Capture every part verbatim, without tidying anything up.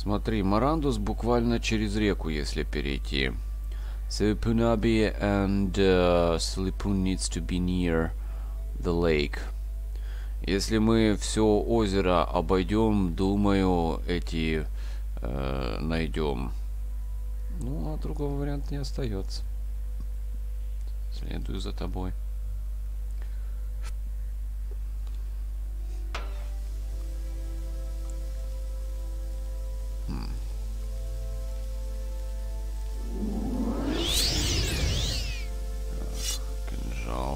Смотри, Марандус буквально через реку, если перейти. So Punabi and uh, Slipun needs to be near the lake. Если мы все озеро обойдем, думаю, эти э, найдем. Ну, а другого варианта не остается. Следую за тобой. Хм. Так, кинжал.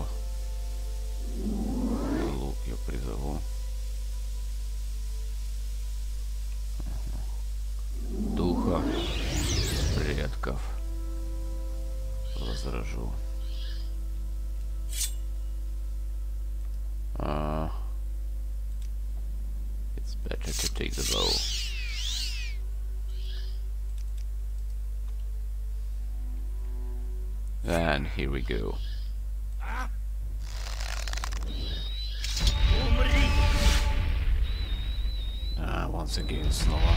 Лук я призову. Духа предков возражу. Uh, it's better to take the bow. And here we go. Ah, once again, снова.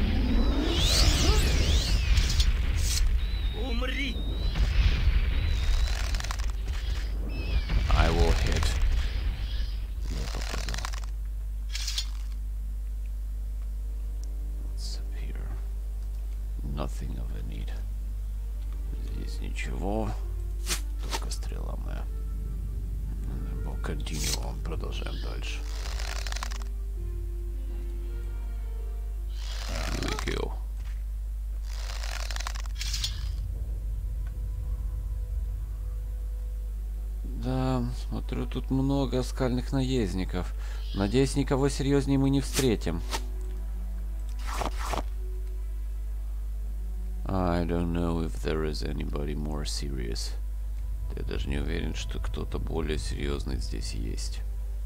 I will hit. Не попаду. What's up here? Nothing of a need. Здесь ничего. Только стрела моя. We'll continue on. Продолжаем дальше. Here we go. Да, смотрю, тут много скальных наездников. Надеюсь, никого серьезнее мы не встретим. I don't know if there is anybody more serious. Я даже не уверен, что кто-то более серьезный здесь есть.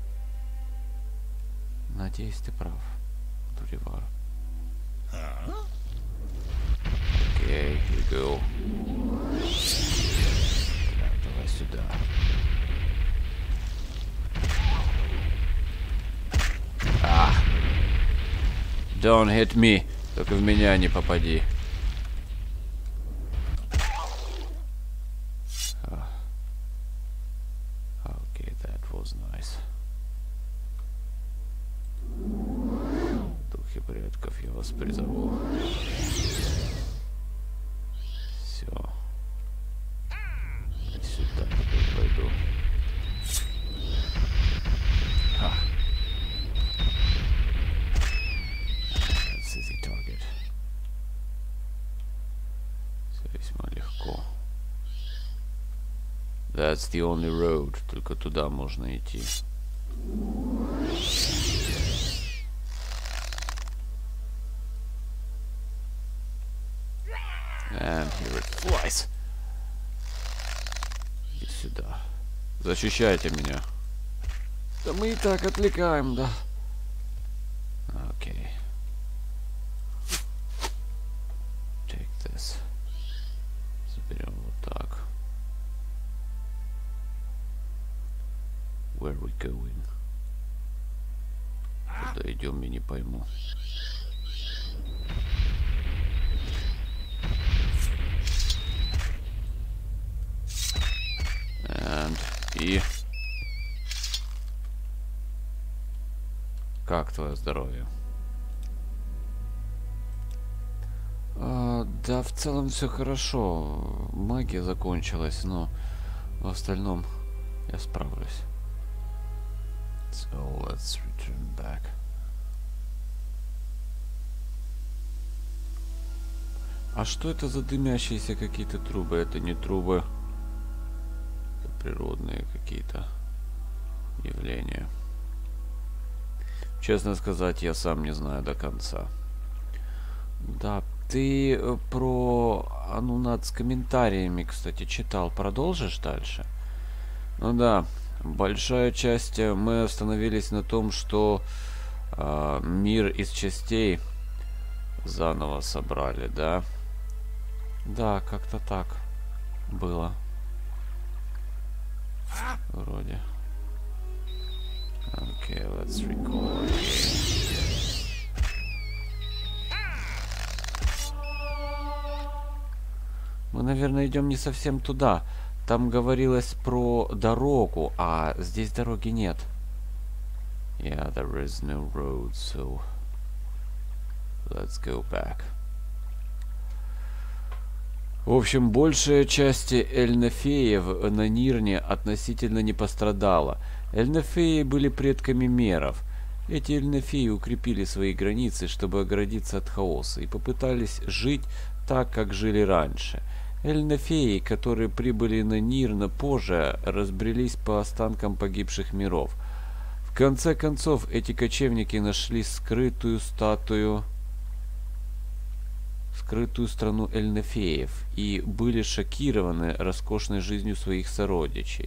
Надеюсь, ты прав, Дуривар. Окей, here we go. Давай сюда. А! Don't hit me. Только в меня не попади. Окей, that was nice. Духи предков, я вас призову. Все. Сюда теперь пойду. А. That's easy target. Все весьма легко. That's the only road. Только туда можно идти. And here it flies. Иди сюда. Защищайте меня. Да мы и так отвлекаем, да. Окей. Take this. Заберем вот так. Where we going? Куда идем, я не пойму. And... И... Как твое здоровье? А, да, в целом все хорошо. Магия закончилась, но в остальном я справлюсь. So let's return back. А что это за дымящиеся какие-то трубы? Это не трубы. Это природные какие-то явления. Честно сказать, я сам не знаю до конца. Да, ты про Анунат с комментариями, кстати, читал. Продолжишь дальше? Ну да, большая часть мы остановились на том, что э, мир из частей заново собрали, да? Да, как-то так было. Вроде. Окей, okay, let's record. Мы, наверное, идем не совсем туда. Там говорилось про дорогу, а здесь дороги нет. Yeah, there is no road, so let's go back. В общем, большая часть эльнафеев на Нирне относительно не пострадала. Эльнафеи были предками меров. Эти эльнафеи укрепили свои границы, чтобы оградиться от хаоса, и попытались жить так, как жили раньше. Эльнафеи, которые прибыли на Нирн позже, разбрелись по останкам погибших миров. В конце концов, эти кочевники нашли скрытую статую... скрытую страну эльнафеев и были шокированы роскошной жизнью своих сородичей.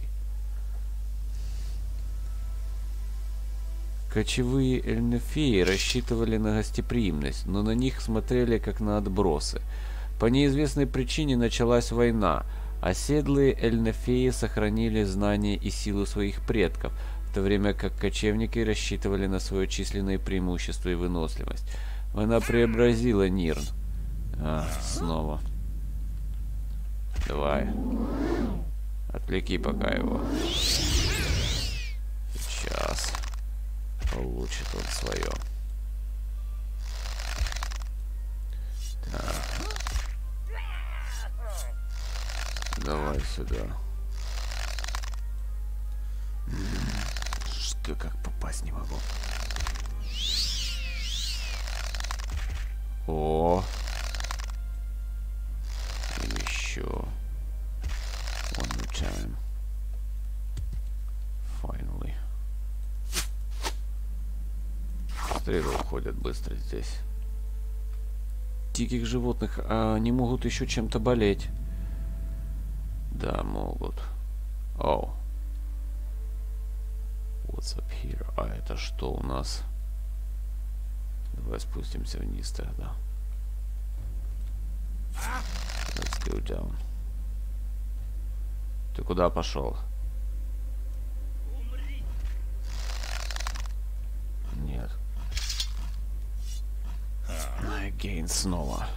Кочевые эльнафеи рассчитывали на гостеприимность, но на них смотрели как на отбросы. По неизвестной причине началась война. Оседлые эльнафеи сохранили знания и силу своих предков, в то время как кочевники рассчитывали на свое численное преимущество и выносливость. Война преобразила Нирн. А, снова. Давай. Отвлеки пока его. Сейчас. Получит он свое. Так. Давай сюда. Что, как попасть не могу. О! Sure. One more time. Finally. Стрелы уходят быстро здесь. Диких животных, а они могут еще чем-то болеть. Да, могут. О. What's up here? А это что у нас? Давай спустимся вниз тогда. Let's go down. Ты куда пошел? Нет. Again снова.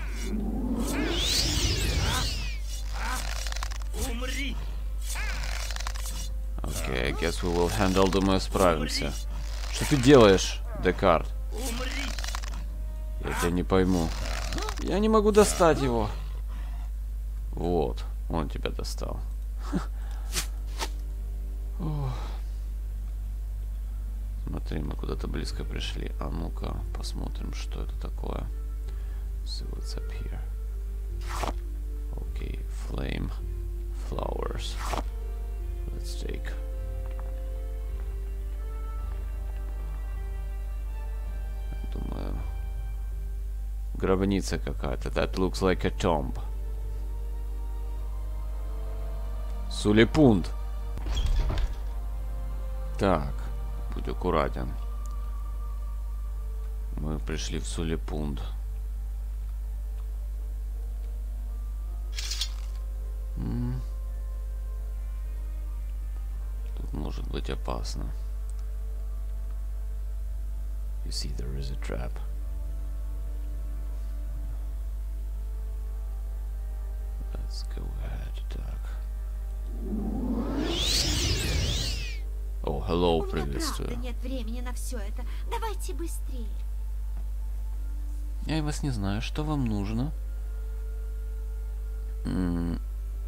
Окей, okay, I guess we will handle. Думаю, справимся. Что ты делаешь, Декарт? Я тебя не пойму. Я не могу достать его. Вот, он тебя достал. Смотри, мы куда-то близко пришли. А ну-ка, посмотрим, что это такое. So what's up here? Okay, flame flowers. Let's take. Думаю, гробница какая-то. That looks like a tomb. Сулипунд. Так, будь аккуратен. Мы пришли в Сулипунд. М-м. Тут может быть опасно. You see, there is a trap. Let's go ahead. Так. О, oh, hello, приветствую. Правда нет времени на все это. Давайте быстрее. Я вас не знаю, что вам нужно? М-м.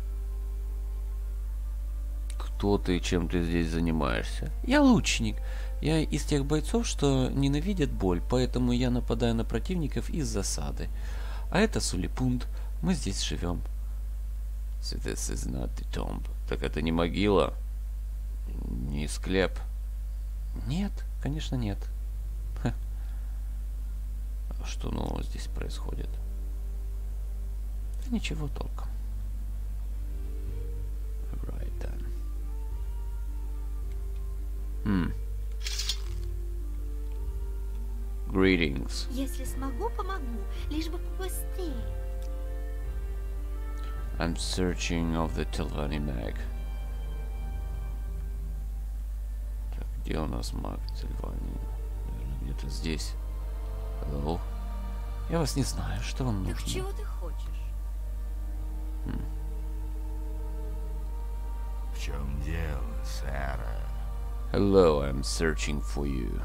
Кто ты и чем ты здесь занимаешься? Я лучник. Я из тех бойцов, что ненавидят боль, поэтому я нападаю на противников из засады. А это Сулипунд. Мы здесь живем. So this is not the tomb. Так это не могила? Не склеп? Нет, конечно нет. Ха. А что нового здесь происходит? Да ничего толком. Right then. Hmm. Greetings. Если смогу, помогу. Лишь бы побыстрее. I'm searching of the Telvanni mag. Так, где у нас маг Телвани? Наверное, где-то здесь. Hello? Я вас не знаю, что вам Так нужно? чего ты хочешь? М. чем дело, Сэра? Hello, I'm searching for you.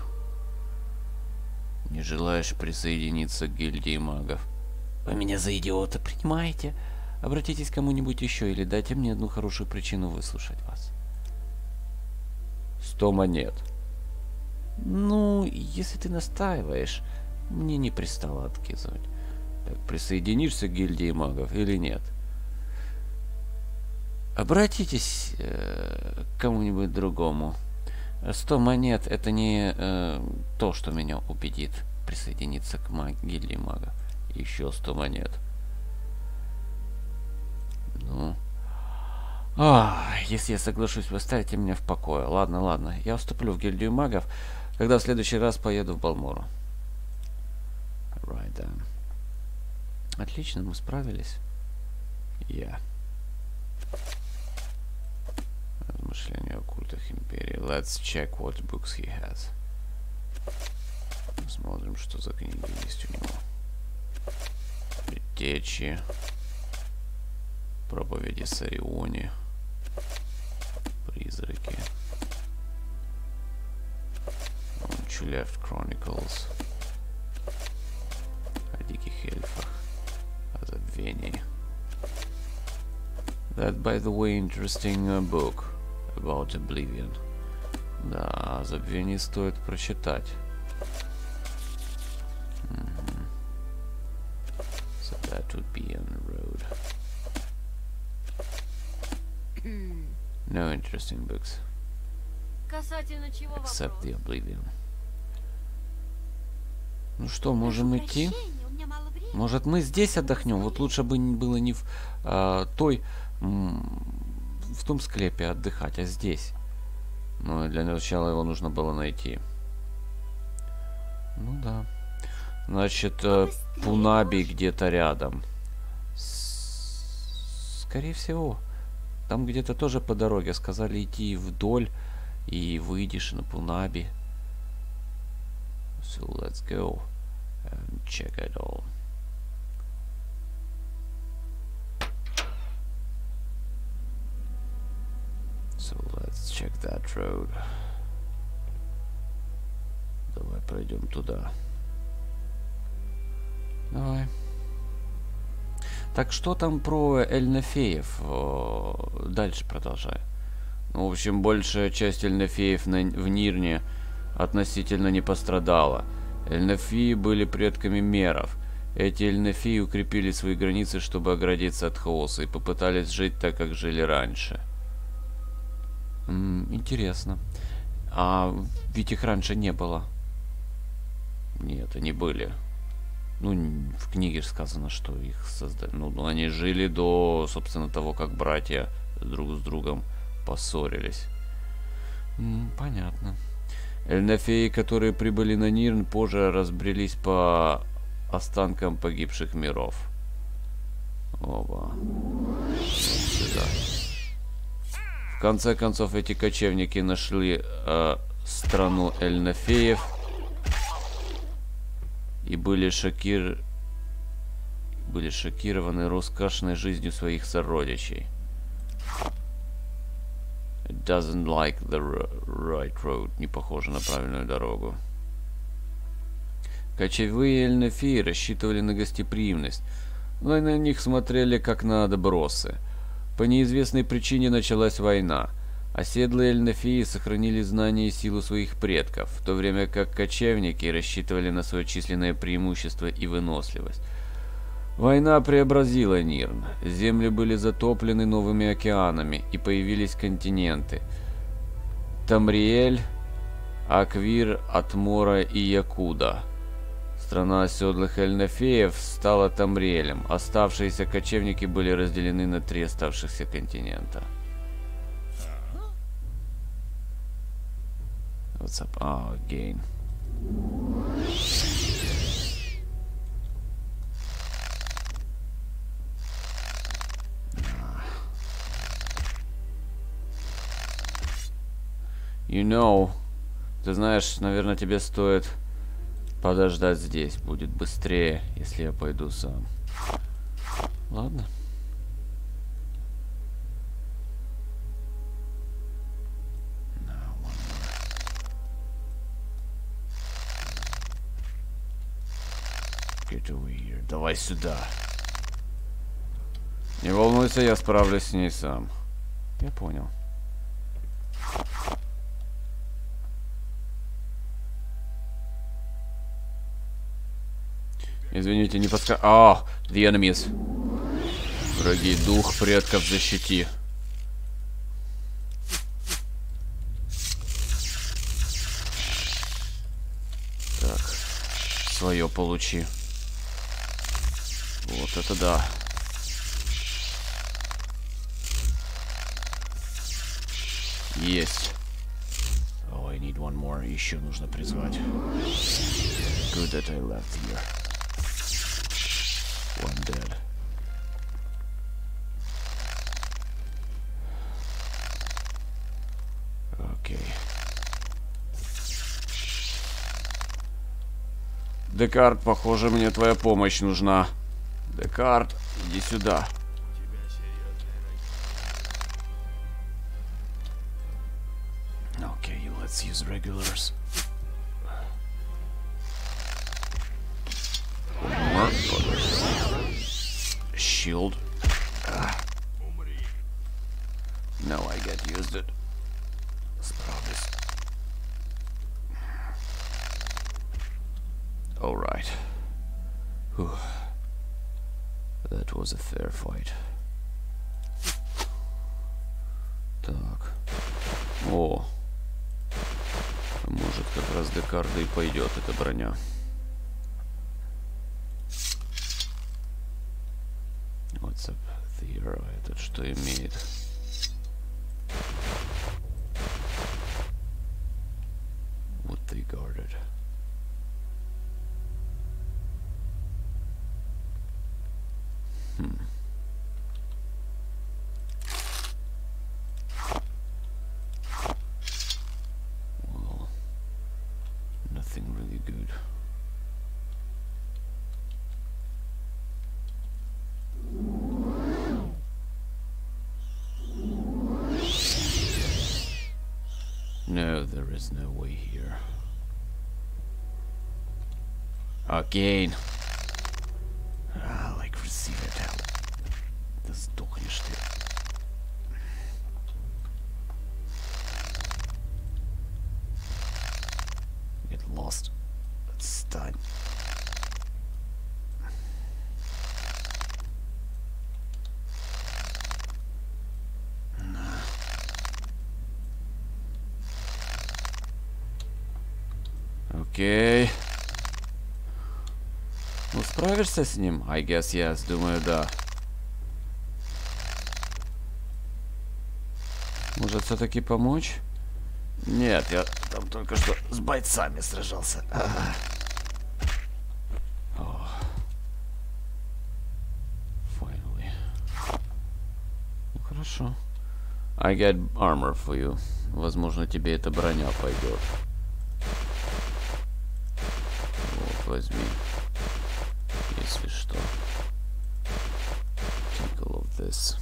Не желаешь присоединиться к гильдии магов? Вы меня за идиота принимаете? Обратитесь к кому-нибудь еще или дайте мне одну хорошую причину выслушать вас. Сто монет. Ну, если ты настаиваешь, мне не пристало отказывать. Так, присоединишься к гильдии магов или нет? Обратитесь э, к кому-нибудь другому. Сто монет это не э, то, что меня убедит присоединиться к маг гильдии магов. Еще сто монет. Ну. А, если я соглашусь, вы оставите меня в покое. Ладно, ладно. Я вступлю в гильдию магов, когда в следующий раз поеду в Балмору. Right, then. Отлично, мы справились. Я. Yeah. Размышления о культах империи. Let's check what books he has. Посмотрим, что за книги есть у него. Предтечи. Проповеди Сариони. Призраки. Chuleft Chronicles. О диких эльфах. О забвении. That, by the way, interesting uh, book about Oblivion. Да, о забвении стоит прочитать. Mm-hmm. So that would be on the road. No interesting books. Касательно чего Except вопрос? the Oblivion. Ну что, можем идти? Прощения, у меня мало времени. Может, мы здесь отдохнем? Вот лучше бы было не в а, той, в том склепе отдыхать, а здесь. Но для начала его нужно было найти. Ну да. Значит, э, Пунаби где-то рядом. С скорее всего. Там где-то тоже по дороге. Сказали идти вдоль, и выйдешь на Пунаби. So let's go and check it all. So let's check that road. Давай пройдем туда. Давай. Так что там про эльнафеев? О, дальше продолжай. Ну, в общем, большая часть эльнафеев на, в Нирне относительно не пострадала. Эльнафии были предками меров. Эти эльнафии укрепили свои границы, чтобы оградиться от хаоса, и попытались жить так, как жили раньше. М-м, интересно. А ведь их раньше не было. Нет, они были. Ну, в книге сказано, что их создали. Ну, они жили до, собственно, того, как братья друг с другом поссорились. М-м, понятно. Эльнафеи, которые прибыли на Нирн, позже разбрелись по останкам погибших миров. Оба. Сюда. В конце концов, эти кочевники нашли э, страну эльнафеев и были шокир... были шокированы роскошной жизнью своих сородичей. It doesn't like the right road. Не похоже на правильную дорогу. Кочевые эльнафии рассчитывали на гостеприимность, но и на них смотрели как на отбросы. По неизвестной причине началась война. Оседлые эльнафии сохранили знания и силу своих предков, в то время как кочевники рассчитывали на свое численное преимущество и выносливость. Война преобразила Нирн. Земли были затоплены новыми океанами, и появились континенты. Тамриэль, Аквир, Атмора и Якуда. Страна оседлых эльнафеев стала Тамриэлем. Оставшиеся кочевники были разделены на три оставшихся континента. What's up? Oh, again. You know, ты знаешь, наверное, тебе стоит подождать здесь. Будет быстрее, если я пойду сам. Ладно. Get over here. Давай сюда. Не волнуйся, я справлюсь с ней сам. Я понял. Извините, не подска... А, the enemies. Враги, дух предков защити. Так. Свое получи. Вот это да. Есть. Oh, I need one more. Еще нужно призвать. Good that I left here. One dead. Окей. Декарт, похоже, мне твоя помощь нужна. Декарт, иди сюда. Okay, let's use regulars. One more. Shield. Ah. No, I get used it. Справлюсь. All right. Whew. That was a fair fight. Так. О. Может, как раз Декарда и пойдет эта броня. What's up there? Этот что имеет? What they guarded. Hmm. Well, nothing really good. No, there is no way here. Again. Ah, like receive it hell. Да сдохнешь ты. Get lost. Отстань. Окей. Ну, справишься с ним? I guess yes. Думаю, да. Может, все-таки помочь? Нет, я там только что с бойцами сражался. А. Oh. Finally. Ну, хорошо. I get armor for you. Возможно, тебе эта броня пойдет. Вот, возьми. Если что. Take all of this.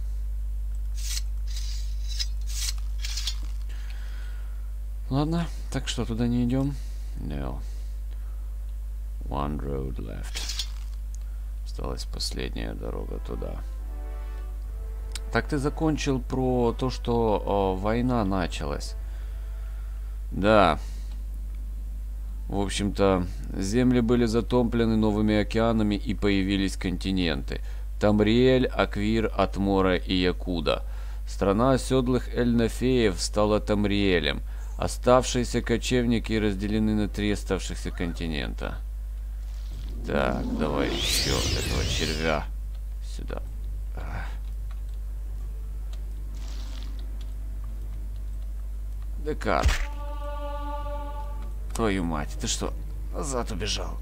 Ладно, так что, туда не идем? No. One road left. Осталась последняя дорога туда. Так ты закончил про то, что о, война началась. Да. В общем-то, земли были затоплены новыми океанами и появились континенты. Тамриэль, Аквир, Атмора и Якуда. Страна оседлых Эльнафеев стала Тамриэлем. Оставшиеся кочевники разделены на три оставшихся континента. Так, давай еще этого червя сюда. Декарт. Твою мать, ты что, назад убежал?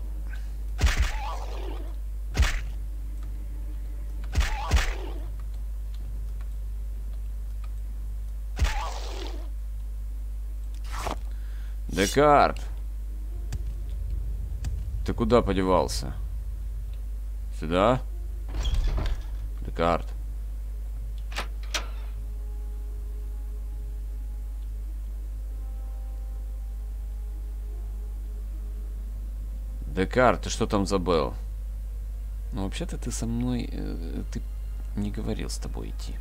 Декарт! Ты куда подевался? Сюда? Декарт. Декар, ты что там забыл? Ну, вообще-то ты со мной... Э, ты не говорил с тобой идти.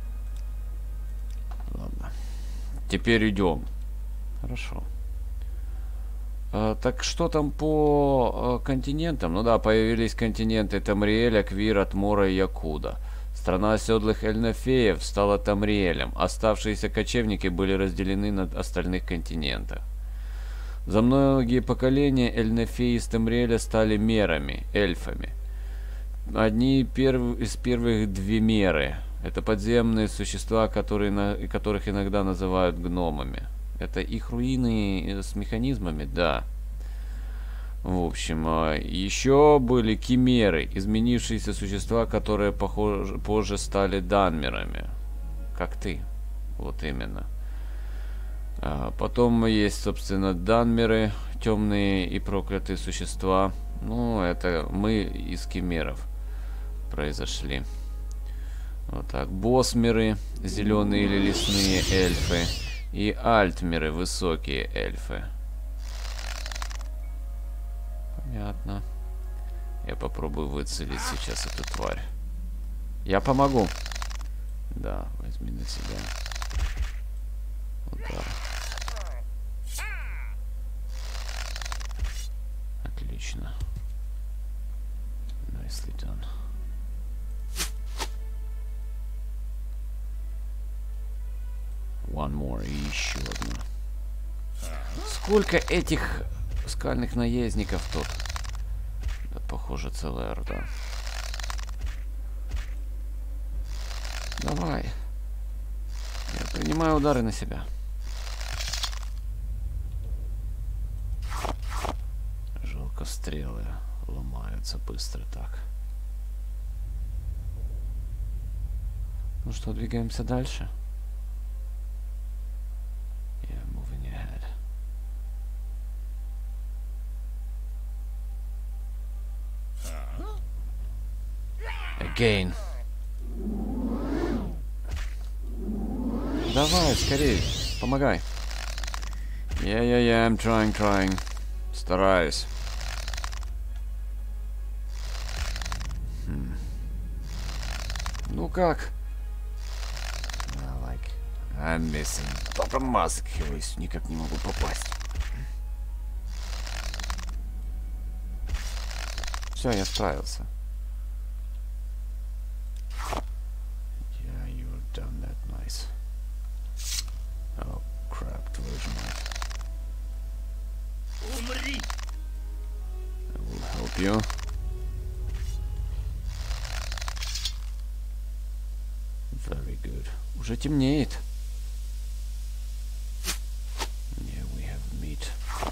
Ладно. Теперь идем. Хорошо. А, так что там по а, континентам? Ну да, появились континенты Тамриэля, Квира, Тмора и Якуда. Страна оседлых эльнофеев стала Тамриэлем. Оставшиеся кочевники были разделены на остальных континентах. За многие поколения эльнофеи из Тамриэля стали мерами, эльфами. Одни перв... из первых две меры. Это подземные существа, которые на... которых иногда называют гномами. Это их руины с механизмами, да. В общем, еще были кимеры, изменившиеся существа, которые похоже... позже стали данмерами. Как ты. Вот именно. А потом есть, собственно, данмеры, темные и проклятые существа. Ну, это мы из кимеров произошли. Вот так. Босмеры, зеленые или лесные эльфы. И альтмеры, высокие эльфы. Понятно. Я попробую выцелить сейчас эту тварь. Я помогу. Да, возьми на себя. Удар. Отлично. Nicely done. One more. И еще одна. Сколько этих скальных наездников тут? Да, похоже, целая орда. Давай. Я принимаю удары на себя. Жалко, стрелы ломаются быстро так. Ну что, двигаемся дальше? Again. Давай, скорее, помогай. Yeah, yeah, yeah, I'm trying, trying. Стараюсь. Хм. Ну как? I like. I'm missing. Попромазываюсь, никак не могу попасть. Все, я справился. Oh crap, твою ж мать. Умри! I will help you. Very good. Уже темнеет. Yeah, we have meat.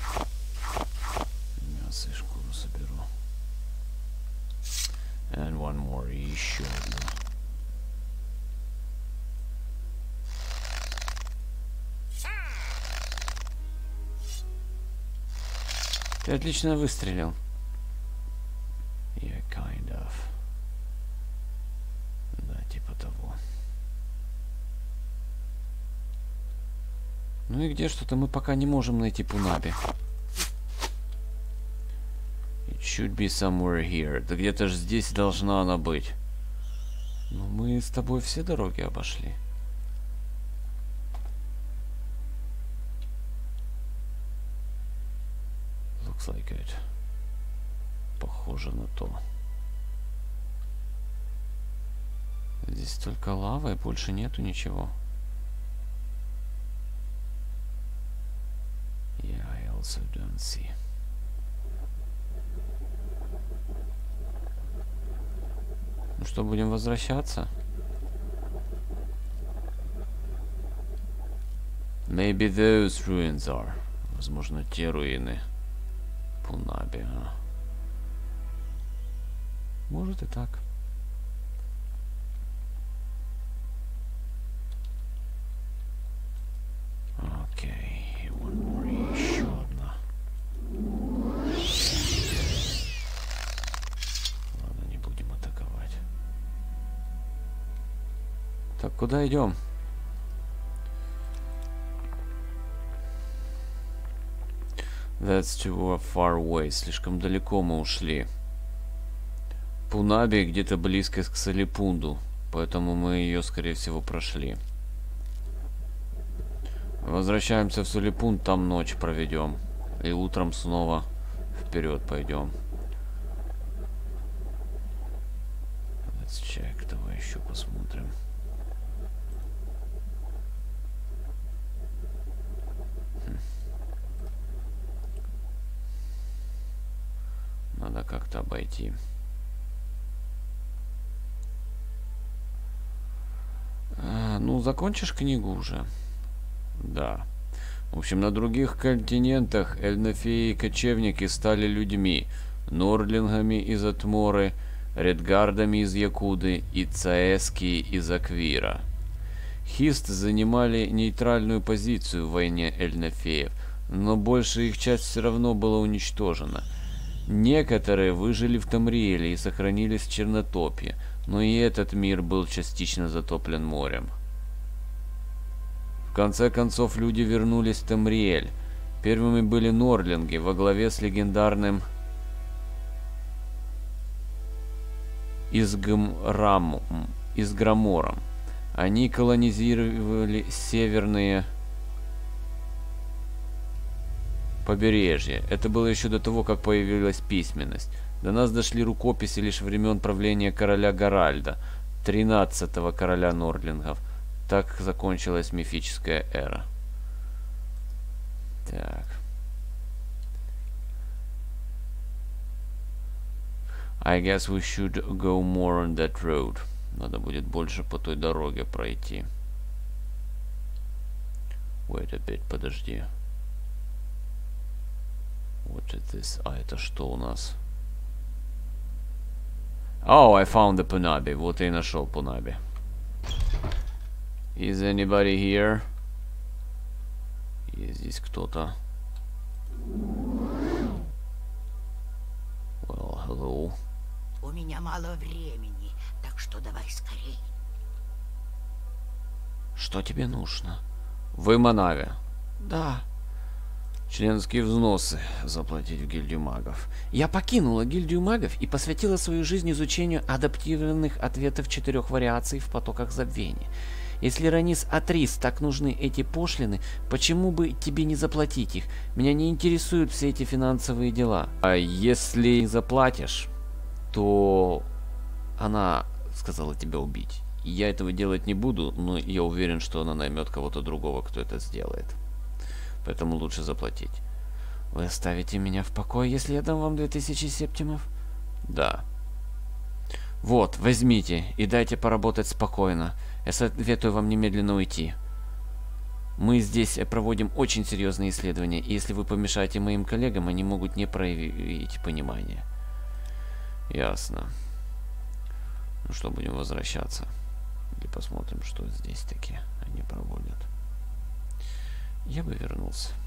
Мясо и шкуру соберу. And one more, и еще одну. Ты отлично выстрелил. Yeah, kind of. Да, типа того. Ну и где что-то мы пока не можем найти Пунаби. It should be somewhere here. Да где-то же здесь должна она быть. Но мы с тобой все дороги обошли. Looks like it. Похоже на то. Здесь только лава и больше нету ничего. Yeah, I also don't see. Ну что, будем возвращаться? Maybe those ruins are. Возможно, те руины. Пунаби, а. Может и так. Окей, one more, еще одна. Ладно, не будем атаковать. Так, куда идем? The That's too far away. Слишком далеко мы ушли. Пунаби где-то близко к Салипунду, поэтому мы ее, скорее всего, прошли. Возвращаемся в Салипунд, там ночь проведем. И утром снова вперед пойдем. Let's check. Давай еще посмотрим. Хм. Надо как-то обойти. А, ну, закончишь книгу уже? Да. В общем, на других континентах эльнафеи и кочевники стали людьми, нордлингами из Атморы, редгардами из Якуды и цаэски из Аквира. Хист занимали нейтральную позицию в войне эльнафеев, но большая их часть все равно была уничтожена. Некоторые выжили в Тамриэле и сохранились в Чернотопье, но и этот мир был частично затоплен морем. В конце концов, люди вернулись в Тамриэль. Первыми были нордлинги во главе с легендарным Изгмрамом, Изграмором. Они колонизировали северные побережья. Это было еще до того, как появилась письменность. До нас дошли рукописи лишь времен правления короля Гаральда, тринадцатого короля нордлингов. Так закончилась мифическая эра. Так. I guess we should go more on that road. Надо будет больше по той дороге пройти. Wait a bit, подожди. What is this? А это что у нас? Oh, I found the Punabi. Вот я и нашел Punabi. Is anybody here? Есть здесь кто-то? Well, hello. У меня мало времени, так что давай скорей. Что тебе нужно? Вы Манави? Да. Членские взносы заплатить в гильдию магов. Я покинула гильдию магов и посвятила свою жизнь изучению адаптированных ответов четырех вариаций в потоках забвения. Если Ранис Атрис так нужны эти пошлины, почему бы тебе не заплатить их? Меня не интересуют все эти финансовые дела. А если заплатишь, то она сказала тебя убить. Я этого делать не буду, но я уверен, что она наймет кого-то другого, кто это сделает. Поэтому лучше заплатить. Вы оставите меня в покое, если я дам вам две тысячи септимов? Да. Вот, возьмите и дайте поработать спокойно. Я советую вам немедленно уйти. Мы здесь проводим очень серьезные исследования, и если вы помешаете моим коллегам, они могут не проявить понимания. Ясно. Ну что, будем возвращаться? Или посмотрим, что здесь таки они проводят. Я бы вернулся.